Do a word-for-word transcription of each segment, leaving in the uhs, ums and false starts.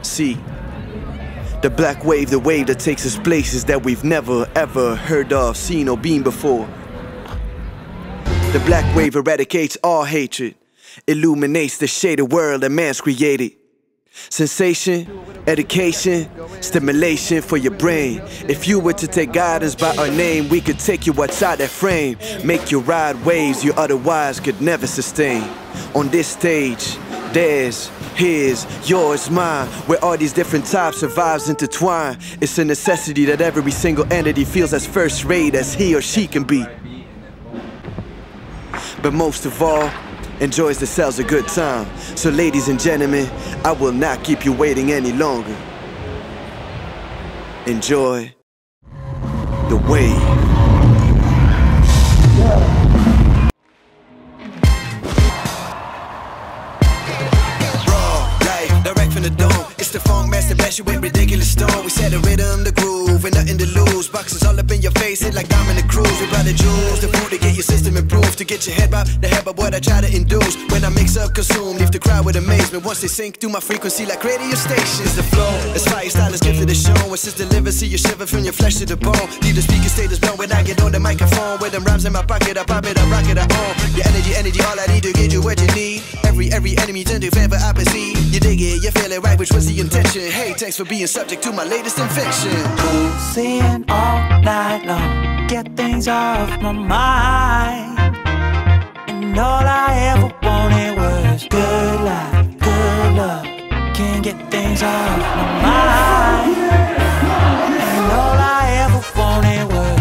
See, the black wave, the wave that takes us places that we've never ever heard of, seen or been before. The black wave eradicates all hatred, illuminates the shaded world that man's created. Sensation, education, stimulation for your brain. If you were to take guidance by our name, we could take you outside that frame, make you ride waves you otherwise could never sustain. On this stage, theirs, his, yours, mine, where all these different types of vibes intertwine. It's a necessity that every single entity feels as first rate as he or she can be. But most of all, enjoys themselves a good time. So ladies and gentlemen, I will not keep you waiting any longer. Enjoy the wave. Raw, live, direct from the dome. It's the funk master bash you with ridiculous tone. We set the rhythm, the groove, and nothing to lose. Boxes all up in your face, it like Dominic Cruz. We brought the jewels, the food to get your system improved. To get your head bop, the head bop what I try to induce. When I mix up, consume, leave the crowd with amazement. Once they sink through my frequency like radio stations. The flow, it's fire style, it's gift to the show. It's just delivered, see you shiver from your flesh to the bone. Leave the speaker status blown when I get on the microphone. With them rhymes in my pocket, I pop it, I rock it, I own. Your energy, energy, all I need to get you what you need. Every, every enemy turn to favor opposite. You dig it, you feel it right, which was the intention. Hey, thanks for being subject to my latest invention. Seeing all night long, get things off my mind. And all I ever wanted was good life, good love. Can't get things off my mind. And all I ever wanted was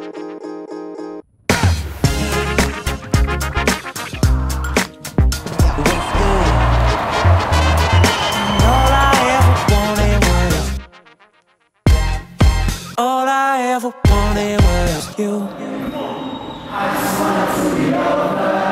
all I ever wanted was you. I just wanted to be your love.